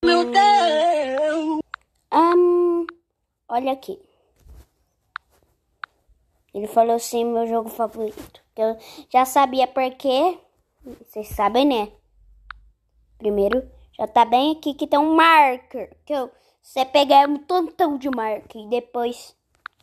Meu Deus! Olha aqui. Ele falou assim, meu jogo favorito. Eu já sabia por quê. Vocês sabem, né? Primeiro, já tá bem aqui que tem um marker. Você pegar um tantão de marker. E depois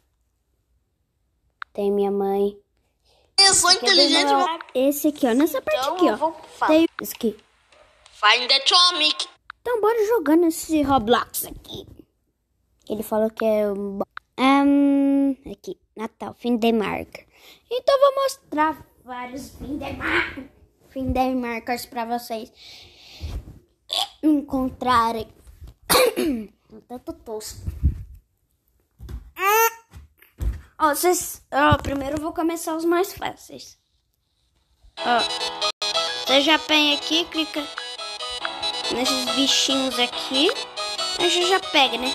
tem minha mãe. Eu sou inteligente. Esse aqui, ó. Nessa parte Então, aqui, eu ó. vou Tem esse aqui. Find the Atomic. Então, bora jogando esse Roblox aqui. Ele falou que é... aqui, Natal, fim de marca. Então, eu vou mostrar vários fim de marcas pra vocês encontrarem. Tanto tosco. Primeiro eu vou começar os mais fáceis. Você já vem aqui, clica nesses bichinhos aqui. Aí você já pega, né?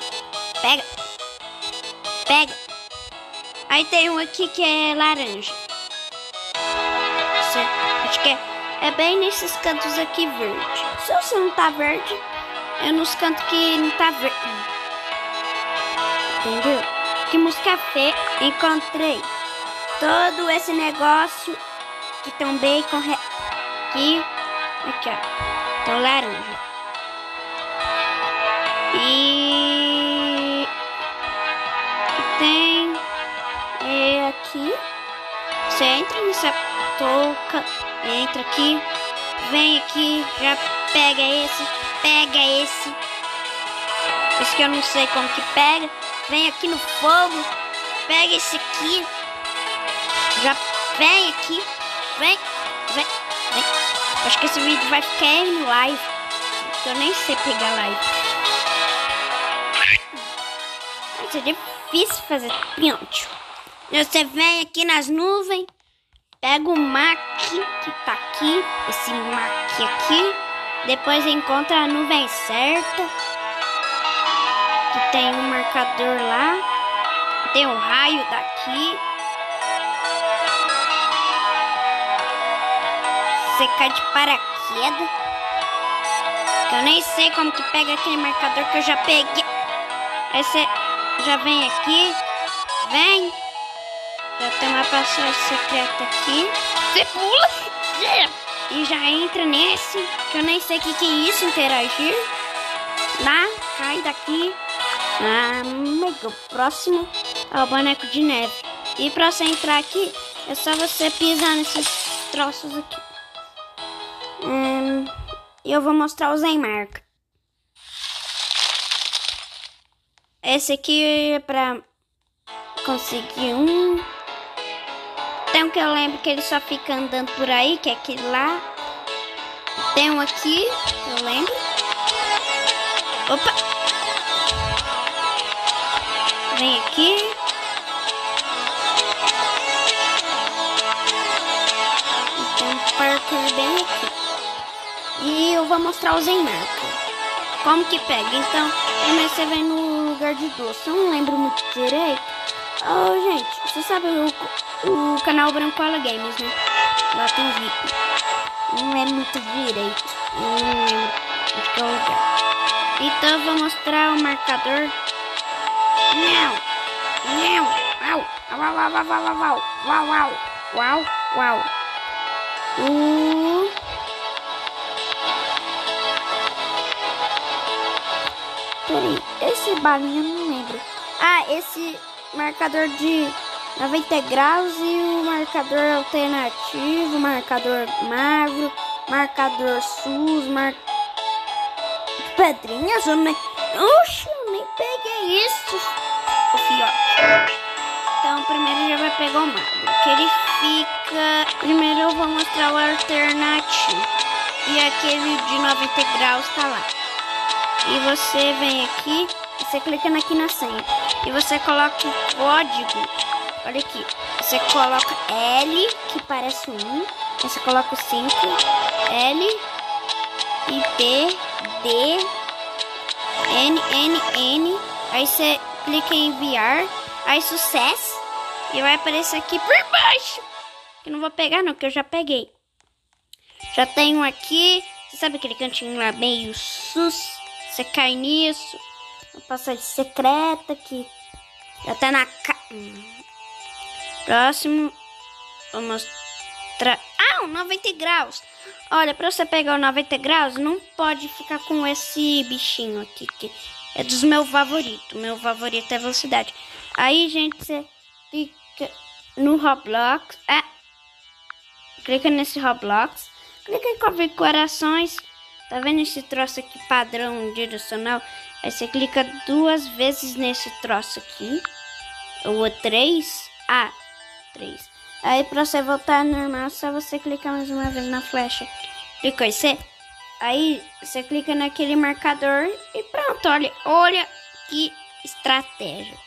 Pega. Aí tem um aqui que é laranja. Acho que é bem nesses cantos aqui verde. Se você não tá verde, é nos cantos que não tá verde. Entendeu? Que música feia. Encontrei todo esse negócio que tem um bacon aqui, ó. Então laranja. E tem aqui. Você entra nessa touca, entra aqui, vem aqui, já pega esse. Esse que eu não sei como que pega. Vem aqui no fogo, pega esse aqui, já vem aqui, vem. Acho que esse vídeo vai ficar em live, porque eu nem sei pegar live. Mas é difícil fazer pinto. Você vem aqui nas nuvens, pega o Mac que tá aqui, esse Mac aqui, depois encontra a nuvem certa, que tem um marcador lá, tem um raio daqui. Você cai de paraquedas, que eu nem sei como que pega aquele marcador que eu já peguei. Aí você já vem aqui, já tem uma passagem secreta aqui. Você pula e já entra nesse, que eu nem sei o que é isso, interagir. Lá, cai daqui. O próximo é o boneco de neve. E pra você entrar aqui, é só você pisar nesses troços aqui. Eu vou mostrar os em marca. Esse aqui é pra conseguir um. Tem um que eu lembro que ele só fica andando por aí, que é aquele lá. Tem um aqui, eu lembro. Opa! Vem aqui. Tem um parkour bem aqui. E eu vou mostrar os em marca. Como que pega? Então, primeiro você vem no lugar de doce. Eu não lembro muito direito. Gente, você sabe o canal Brancola Games, né? Lá tem vídeo. Não é muito direito. Não lembro onde que é o lugar. Então eu vou mostrar o marcador. Uau. Peraí, esse balinha eu não lembro. Esse marcador de 90 graus e o marcador alternativo, marcador magro, marcador SUS, pedrinhas, eu nem peguei isso, o fiote. Então primeiro já vai pegar o magro, que ele fica... Primeiro eu vou mostrar o alternativo. E aquele de 90 graus tá lá. E você vem aqui, você clica aqui na senha. E você coloca o código. Olha aqui. Você coloca L, que parece 1. Aí você coloca o 5. L, I, P, D, N. Aí você clica em enviar. Aí sucesso. E vai aparecer aqui por baixo. Que eu não vou pegar não, que eu já peguei. Já tenho aqui. Você sabe aquele cantinho lá meio sus? você cai nisso. Uma passagem secreta que já tá na Próximo, vou mostrar... Ah, o 90 graus. Olha, pra você pegar o 90 graus, não pode ficar com esse bichinho aqui, que é dos meus favoritos. Meu favorito é velocidade. Aí, gente, você clica no Roblox. Clica nesse Roblox. Clica em configurações. Tá vendo esse troço aqui, padrão direcional? Aí você clica 2 vezes nesse troço aqui. Ou 3. 3. Aí pra você voltar normal, só você clicar mais uma vez na flecha. Clicou em C. Aí você clica naquele marcador e pronto. Olha que estratégia.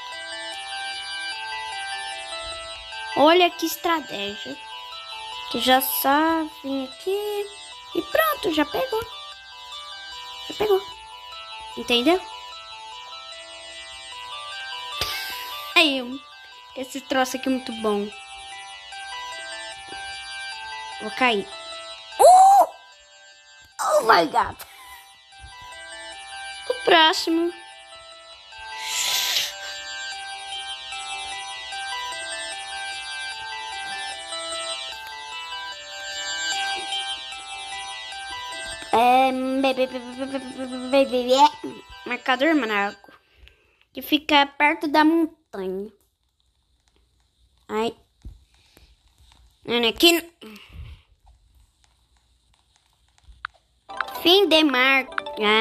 Olha que estratégia. Que já só vim aqui e pronto, já pegou. Já pegou. Entendeu? Aí, esse troço aqui é muito bom. Vou cair. Oh my God. O próximo. Marcador Manaco, que fica perto da montanha. Aí, aqui, fim de marca.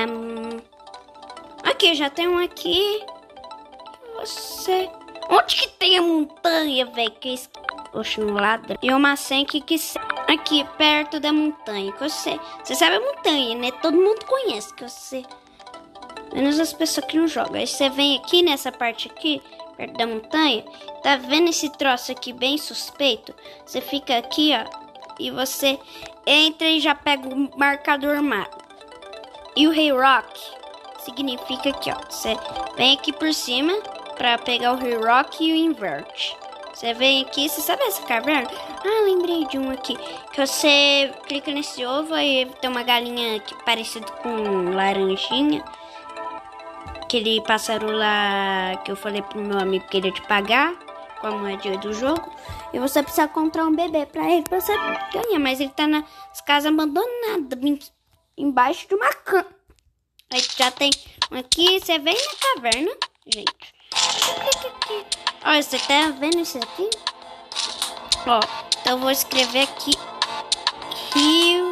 Aqui já tem um aqui. Você, onde que tem a montanha, velho? Que oxe, um ladrão. E uma senha que aqui perto da montanha. Que você sabe a montanha, né? Todo mundo conhece que você, menos as pessoas que não jogam. Aí você vem aqui nessa parte aqui, perto da montanha. Tá vendo esse troço aqui bem suspeito? Você fica aqui, ó, e você entra e já pega o marcador mar. E o Rei Rock significa aqui, ó. Você vem aqui por cima pra pegar o Rei Rock e o inverte. Você vem aqui, você sabe essa caverna? Ah, lembrei de um aqui. Que você clica nesse ovo e tem uma galinha que parecido com laranjinha. Aquele pássaro lá que eu falei pro meu amigo que ele ia te pagar com a moedinha do jogo. E você precisa comprar um bebê pra ele, pra você ganhar. Mas ele tá nas casas abandonadas, embaixo de uma cama. Aí já tem um aqui, você vem na caverna, gente. Olha, você tá vendo isso aqui? Ó, então eu vou escrever aqui Rio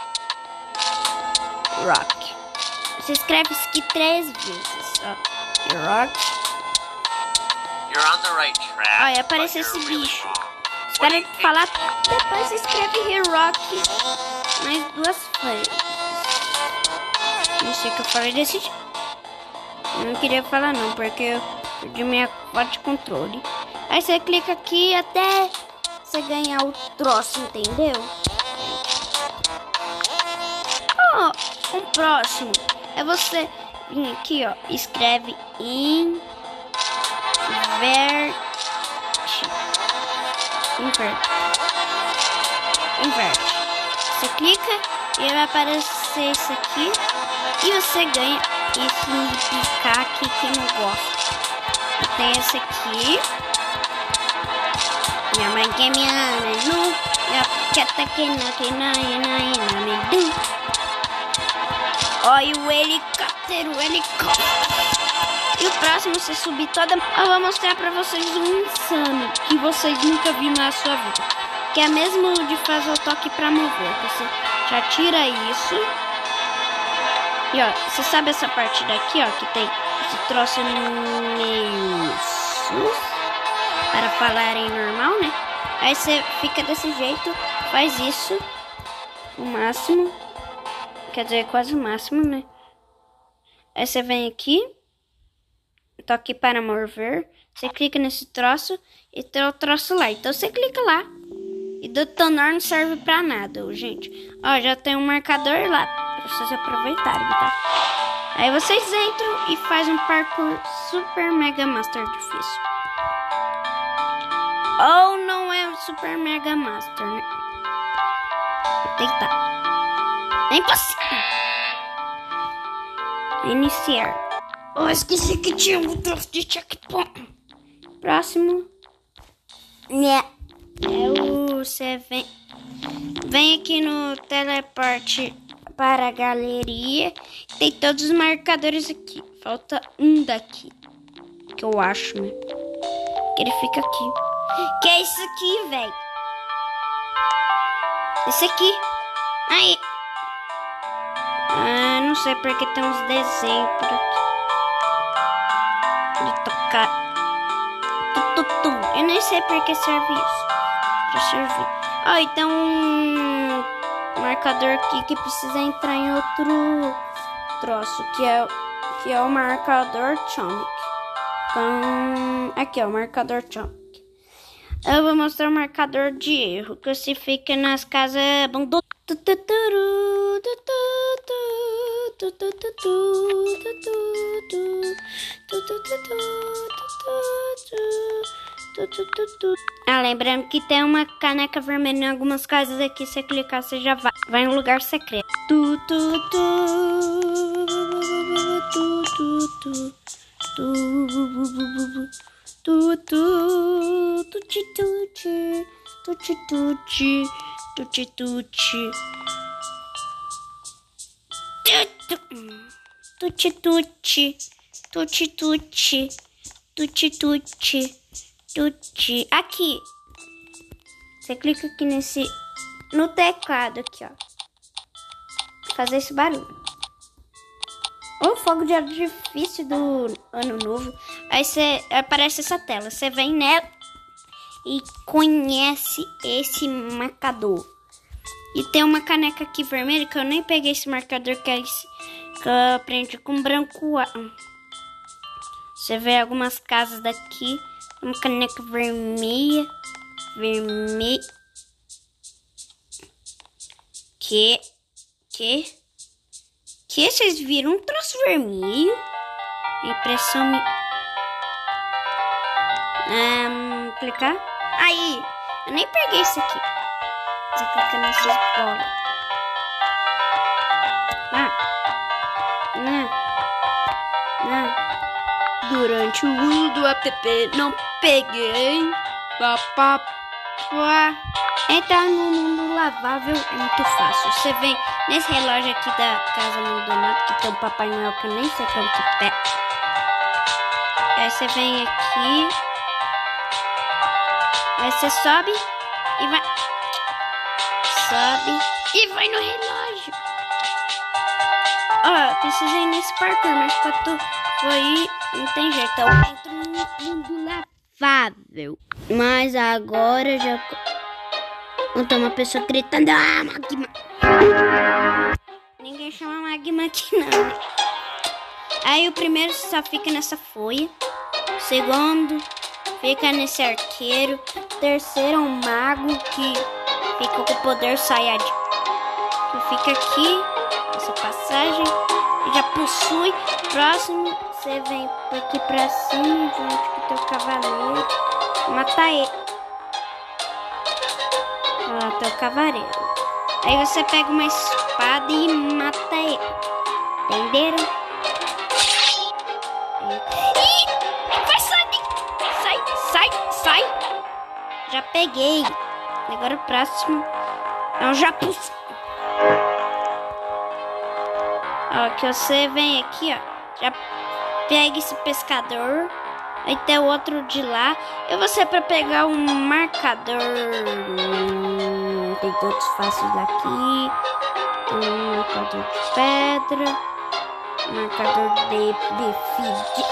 Rock. Você escreve isso aqui 3 vezes, ó. Rock. You're on the right track. Olha, apareceu esse bicho. Espera ele falar, depois você escreve Rio Rock mais 2 vezes. Não sei o que eu falei desse jeito. Eu não queria falar não, porque eu perdi minha parte de controle. Aí você clica aqui até você ganhar o troço, entendeu? Ó, um próximo é você vir aqui, ó, escreve inverte. Você clica e vai aparecer isso aqui e você ganha esse significar aqui que não gosta. Tem esse aqui. Minha mãe que me ama, não. Olha o helicóptero, E o próximo, você subir toda... Eu vou mostrar pra vocês um insano que vocês nunca viram na sua vida. Que é mesmo de fazer o toque pra mover. Você já tira isso. E ó, você sabe essa parte daqui, ó, que tem esse troço meio sus, para falarem normal, né? Aí você fica desse jeito, faz isso, o máximo, quer dizer, quase o máximo, né? Aí você vem aqui, toque para mover, você clica nesse troço e tem o troço lá. Então você clica lá. E detonar não serve pra nada, gente. Ó, já tem um marcador lá pra vocês aproveitarem, tá? Aí vocês entram e fazem um parkour super mega master difícil. Ou não é super mega master, né? Vou tentar. É impossível. Iniciar. Oh, esqueci que tinha um botão de checkpoint. Próximo. Né. Você vem aqui no teleporte para a galeria. Tem todos os marcadores aqui. Falta um daqui. Que eu acho, né? Que ele fica aqui. Que é isso aqui, velho. Esse aqui. Aí. Não sei porque tem uns desenhos por aqui. De tocar. Eu nem sei por que serve isso. Pra servir. E tem um marcador aqui que precisa entrar em outro troço. Que é o marcador Chomik. Então, aqui é o marcador Chomik. Eu vou mostrar o marcador de erro. Que você fica nas casas abandonadas. Lembrando que tem uma caneca vermelha em algumas casas aqui. Se você clicar, você já vai em um lugar secreto. Aqui. Você clica aqui no teclado aqui, ó. Fazer esse barulho. O fogo de artifício do ano novo. Aí aparece essa tela. Você vem nela e conhece esse marcador. E tem uma caneca aqui vermelha que eu nem peguei esse marcador que eu aprendi com branco. Você vê algumas casas daqui. Uma caneca vermelha. Que vocês viram um troço vermelho? Impressão me... clicar. Aí, eu nem peguei isso aqui. Você clica nessas bolas. Durante o uso do app, não peguei. Entrar no mundo lavável é muito fácil. Você vem nesse relógio aqui da Casa Abandonada, que tem o Papai Noel, que eu nem sei como que pega. Aí você vem aqui. Aí você sobe e vai. Sobe e vai no relógio. Precisa ir nesse parkour, mas pra tu ir, não tem jeito. Eu entro no mundo lavável. Mas agora já... Então uma pessoa gritando, Magma. Ninguém chama Magma aqui não. Aí o primeiro só fica nessa folha. O segundo fica nesse arqueiro. O terceiro é um mago que fica com o poder Saiyajin. Que fica aqui, essa passagem. Já possui. Próximo, você vem por aqui pra cima, junto com o teu cavaleiro. Mata ele. Teu cavaleiro. Aí você pega uma espada e mata ele. Entenderam? Vai sai. Já peguei. Agora o próximo é um japuço. Que você vem aqui, ó. Já pega esse pescador. Aí tem o outro de lá. E você para pegar um marcador. Tem todos fáceis daqui. Um marcador de pedra. Marcador de feed.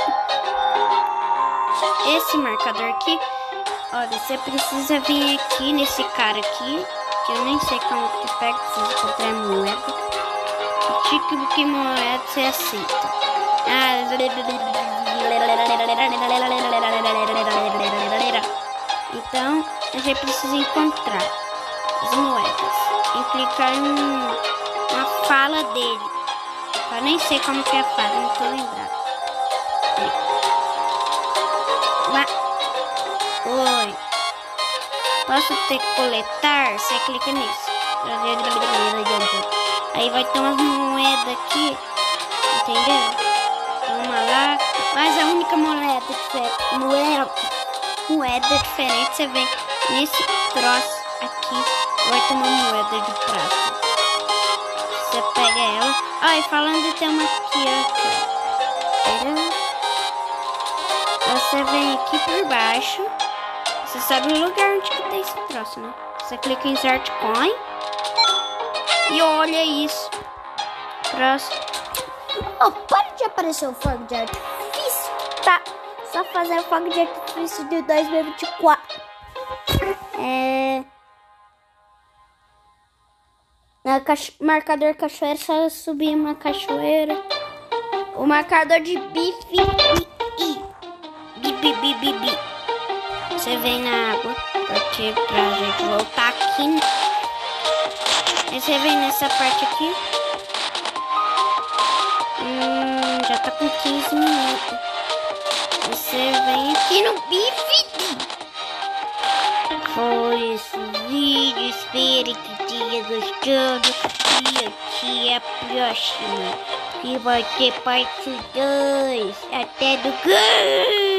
Esse marcador aqui. Olha, você precisa vir aqui nesse cara aqui. Que eu nem sei como que pega. Precisa encontrar moeda. O tipo que moeda você aceita. Então, a gente precisa encontrar as moedas e clicar em uma fala dele. Eu nem sei como que é a fala, não tô lembrado. Oi. Posso ter que coletar? Você clica nisso. Aí vai ter umas moedas aqui. entendeu? Toma lá. Mas a única moeda diferente você vem nesse troço aqui. Vai ter uma moeda de prata. Você pega ela. Ai, falando tem uma aqui, ó. Entendeu? Você vem aqui por baixo. Você sabe o lugar onde que tem esse troço, né? Você clica em Insert Coin. E olha isso. Próximo. Oh, para de aparecer o fogo de artifício. Tá, só fazer o fogo de artifício de 2024. Marcador cachoeira, só subir uma cachoeira. O marcador de bife. Bi. Você vem na água. Porque pra gente voltar aqui. Aí você vem nessa parte aqui. Já tá com 15 minutos. Você vem aqui no bife. Foi esse vídeo. Espero que tenha gostado. E aqui é a próxima. Que vai ter parte 2. Até do ganho.